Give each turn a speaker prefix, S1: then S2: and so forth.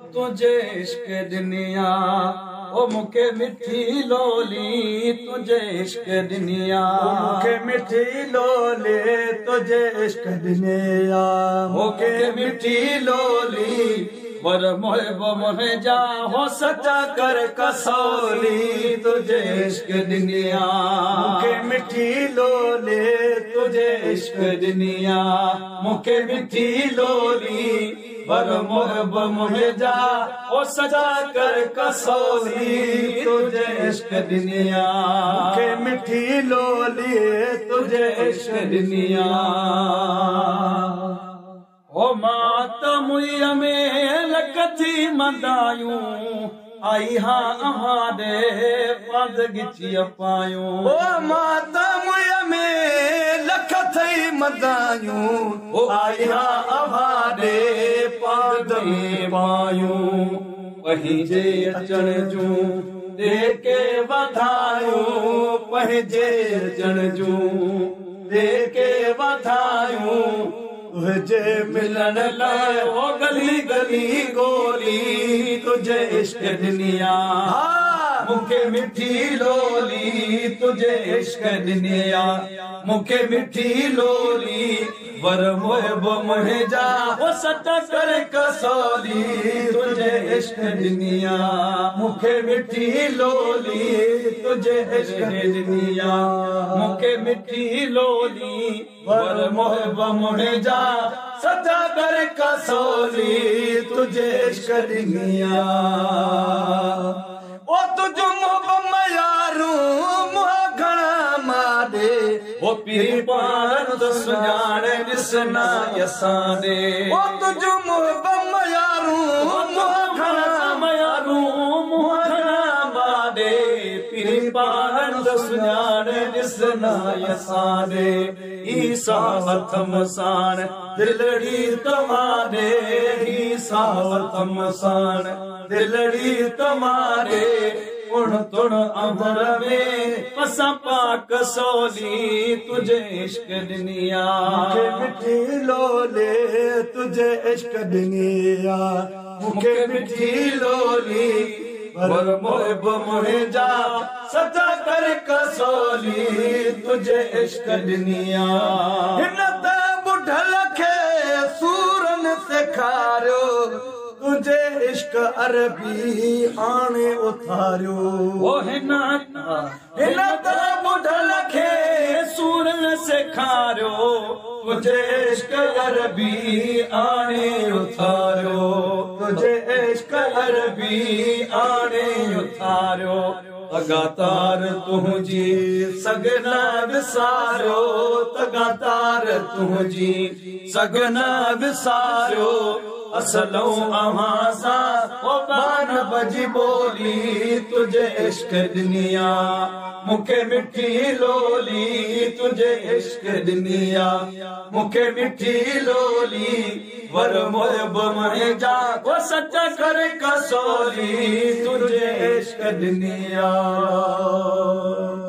S1: तुझे इश्क दुनिया ओ मुखे मिठी लोली तुझे इश्क दुनिया
S2: मुखे मिठी लोली तुझे इश्क दुनिया
S1: मुखे मिठी लोली वर मोहब मोहे जा हो सचा कर कसौली तुझे इश्क दुनिया
S2: मुखे मिठी लोली तुझे इश्क
S1: दुनिया मुखे मिठी लोली वर मोहब मोहे जा हो सचा कर कसौली तुझे इश्क दुनिया
S2: मुखे मिठी लोली तुझे इश्क दुनिया
S1: ओ मात मुई में लकथी मदायूं आई हा अमारे पद गिची पायूं
S2: ओ माता मुई में लकथी मदायूं
S1: ओ आई हा अमारे पद पायूं पहिंजे अचण जूं देके वधायूं पहिंजे अचण जूं देके वधायूं
S2: तुझे मिलन लाए
S1: ओ गली गली गोली तुझे इश्क दुनिया मुखे मिठी लोली तुझे इश्क दुनिया मुखे मिठी लोली वर मोहब मोहे जा ओ सच कर कसौली तुझे इश्क दुनिया मुखे मिठी लोली तुझे इश्क दुनिया मुखे मिठी लोली वर मोहब मोहे जा सचा कर कसौली तुझे इश्क दुनिया
S2: ओ तुझो मोहब यारू मुह घणा मारे
S1: ओ पीर पाण तो सुञाणे ॾिसना असां दे
S2: ओ तुझो मोहब यारू मुह घणा
S1: मयारू मुह घणा मारे पीर पाण तो सुञाणे ॾिसना असां दे ईसा वतम साण दिलड़ी तुम्हारे ईसा वतम साण दिलड़ी तुम्हारे उण तुण अमर में पसा पाक सोली तुझे इश्क दुनिया
S2: मुखे मिठी लोली तुझे इश्क दुनिया
S1: मुखे मिठी लोली वर मोहब मोहे जा सचा कर कसौली तुझे इश्क दुनिया
S2: हिन त बुढ़ल खे सूरन सेखारियो तुझे इश्क अरबी आणे उथारियो
S1: ओ हिन त बुढ़ल खे सूरन सेखारियो तुझे इश्क अरबी आणे उथारियो तुझे इश्क अरबी आणे उथारियो लगातार तुझी सगना विसारियो लगातार तुझी सगना विसारियो असलों अहां सां ओ बान बजी बोली तुझे इश्क दुनिया मुखे मिठी लोली तुझे इश्क दुनिया मुखे मिठी लोली वर मोहब मोहे जा ओ सच कर कसौली तुझे इश्क दुनिया